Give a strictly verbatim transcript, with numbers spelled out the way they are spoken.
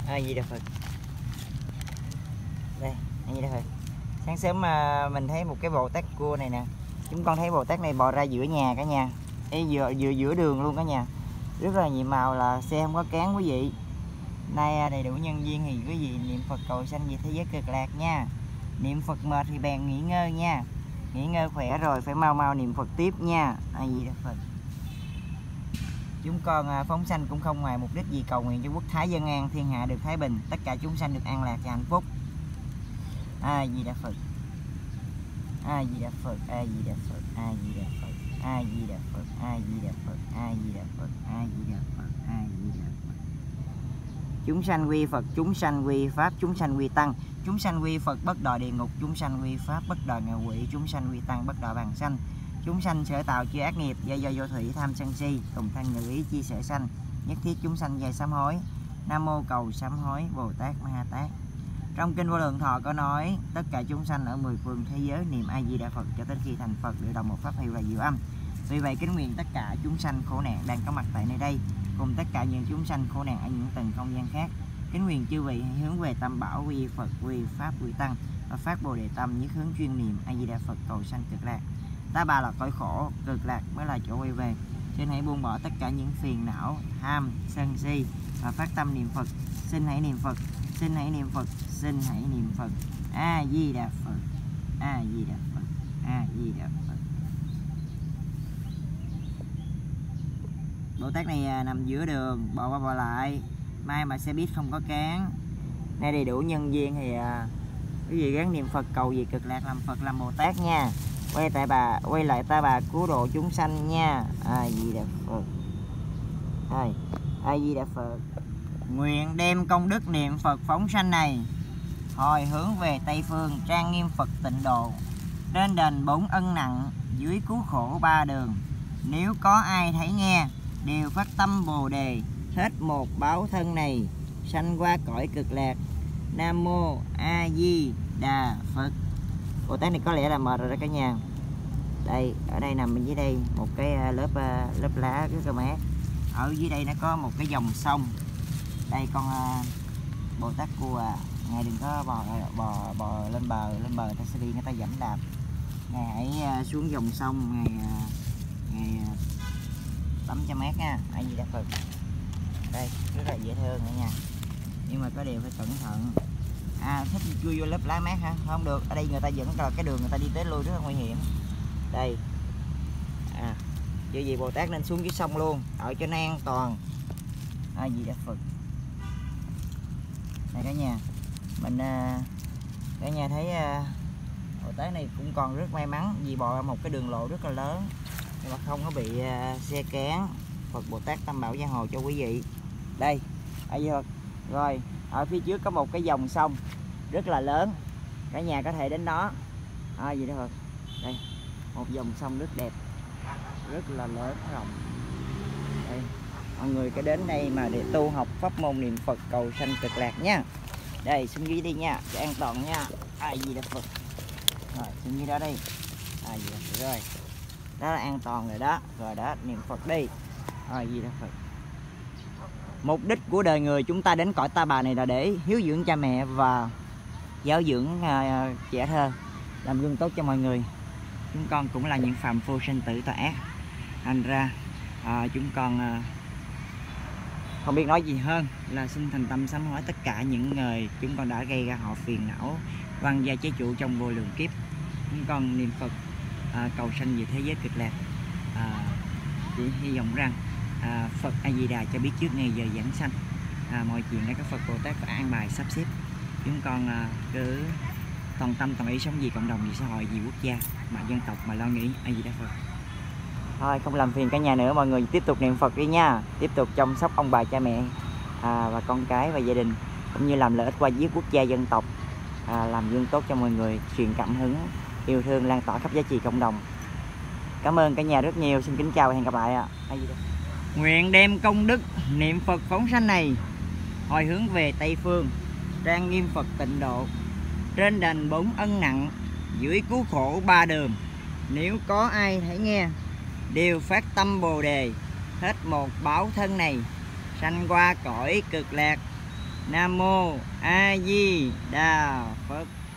A Di Đà Phật. Đây, A Di Đà Phật. Sáng sớm mà mình thấy một cái Bồ Tát cua này nè. Chúng con thấy Bồ Tát này bò ra giữa nhà cả nhà. Ê, giữa, giữa giữa đường luôn cả nhà. Rất là nhiệm màu, là xe không có cán quý vị. Nay đầy đủ nhân viên thì quý vị niệm Phật cầu sanh về thế giới cực lạc nha. Niệm Phật mệt thì bèn nghỉ ngơi nha. Nghỉ ngơi khỏe rồi phải mau mau niệm Phật tiếp nha. A Di Đà Phật. Chúng con phóng sanh cũng không ngoài mục đích gì, cầu nguyện cho quốc thái dân an, thiên hạ được thái bình, tất cả chúng sanh được an lạc và hạnh phúc. A Di Đà Phật. A Di Đà Phật. A Di Đà Phật. A Di Đà Phật. A Di Đà Phật. A Di Đà Phật. A Di Đà Phật. A Di Đà Phật. A Di Đà Phật. Chúng sanh quy Phật, chúng sanh quy Pháp, chúng sanh quy Tăng. Chúng sanh quy Phật bất đọa địa ngục, chúng sanh quy Pháp bất đọa ngạ quỷ, chúng sanh quy Tăng bất đọa bàn sanh. Chúng sanh sở tạo chứa ác nghiệp, do do vô thủy tham sân si, cùng thân ngữ ý chi sở sanh, nhất thiết chúng sanh về sám hối. Nam mô cầu sám hối Bồ Tát Ma Ha Tát. Trong kinh Vô Lượng Thọ có nói tất cả chúng sanh ở mười phương thế giới niệm A Di Đà Phật cho đến khi thành Phật đều đồng một pháp hiệu là diệu âm. Vì vậy kính nguyện tất cả chúng sanh khổ nạn đang có mặt tại nơi đây, cùng tất cả những chúng sanh khổ nạn ở những từng không gian khác, kính nguyện chư vị hãy hướng về Tam Bảo, quy Phật, quy Pháp, quy Tăng và phát Bồ Đề tâm, nhất hướng chuyên niệm A Di Đà Phật cầu sanh cực lạc. Ta bà là cõi khổ, cực lạc mới là chỗ quay về. Xin hãy buông bỏ tất cả những phiền não, tham, sân si và phát tâm niệm Phật. Xin hãy niệm Phật, xin hãy niệm Phật, xin hãy niệm Phật. A Di Đà Phật. A Di Đà Phật. A Di Đà Phật. Bồ Tát này nằm giữa đường, bò qua bò lại, mai mà xe buýt không có cán. Nay đầy đủ nhân viên thì quý vị gắng niệm Phật cầu gì cực lạc, làm Phật làm Bồ Tát nha. Quay tại bà, quay lại ta bà cứu độ chúng sanh nha. A Di Đà Phật. Đây, A Di Đà Phật. Nguyện đem công đức niệm Phật phóng sanh này hồi hướng về Tây phương, trang nghiêm Phật tịnh độ, trên đền bốn ân nặng, dưới cứu khổ ba đường. Nếu có ai thấy nghe, đều phát tâm Bồ Đề, hết một báo thân này, sanh qua cõi cực lạc. Nam mô A Di Đà Phật. Bồ Tát này có lẽ là mệt rồi đó cả nhà. Đây, ở đây nằm bên dưới đây một cái lớp lớp lá rất là mát. Ở dưới đây nó có một cái dòng sông. Đây con uh, Bồ Tát cua à, ngài đừng có bò bò bò lên bờ, lên bờ ta sẽ đi người ta dẫm đạp. Ngài hãy uh, xuống dòng sông, ngài uh, ngài uh, tắm cho mát nha. A Di Đà Phật. Đây rất là dễ thương cả nhà, nhưng mà có điều phải cẩn thận. À, thích chui vô lớp lá mát hả? Không được, ở đây người ta vẫn là cái đường người ta đi tới lui rất là nguy hiểm. Đây à, chứ gì Bồ Tát nên xuống dưới sông luôn, ở cho nó an toàn. A Di Đà Phật. Đây cả nhà, mình cả nhà thấy Bồ Tát này cũng còn rất may mắn vì bò một cái đường lộ rất là lớn nhưng mà không có bị xe cán. Phật Bồ Tát Tam Bảo gia hộ cho quý vị. Đây, A Di Đà Phật. Rồi ở phía trước có một cái dòng sông rất là lớn, cả nhà có thể đến đó. À, gì đó Phật. Đây một dòng sông rất đẹp, rất là lớn rộng. Đây, mọi người có đến đây mà để tu học pháp môn niệm Phật cầu sanh cực lạc nha. Đây xuống dưới đi nha, cho an toàn nha. À, gì đó Phật. Rồi xuống dưới đó đi. À, gì đó Phật. Rồi đó là an toàn rồi đó. Rồi đó, niệm Phật đi. À, gì đó Phật. Mục đích của đời người chúng ta đến cõi ta bà này là để hiếu dưỡng cha mẹ và giáo dưỡng uh, trẻ thơ, làm gương tốt cho mọi người. Chúng con cũng là những phàm phu sinh tử tà ác, thành ra uh, chúng con uh, không biết nói gì hơn là xin thành tâm sám hối tất cả những người chúng con đã gây ra họ phiền não, văn gia chế trụ trong vô lượng kiếp. Chúng con niệm Phật uh, cầu sanh về thế giới cực lạc. Uh, chỉ hy vọng rằng À, Phật A Di Đà cho biết trước ngày giờ giảng sanh, à, mọi chuyện đã có Phật Bồ Tát có an bài sắp xếp. Chúng con à, cứ toàn tâm toàn ý sống vì cộng đồng, vì xã hội, vì quốc gia, mà dân tộc mà lo nghĩ. A Di Đà Phật. Thôi không làm phiền cả nhà nữa, mọi người tiếp tục niệm Phật đi nha, tiếp tục chăm sóc ông bà cha mẹ à, và con cái và gia đình, cũng như làm lợi ích qua giúp quốc gia dân tộc, à, làm gương tốt cho mọi người, truyền cảm hứng yêu thương lan tỏa khắp giá trị cộng đồng. Cảm ơn cả nhà rất nhiều, xin kính chào và hẹn gặp lại ạ. A Di Đà. Nguyện đem công đức niệm Phật phóng sanh này hồi hướng về Tây phương, trang nghiêm Phật tịnh độ, trên đền bốn ân nặng, dưới cứu khổ ba đường. Nếu có ai thấy nghe, đều phát tâm Bồ Đề, hết một báo thân này, sanh qua cõi cực lạc. Nam mô A Di Đà Phật.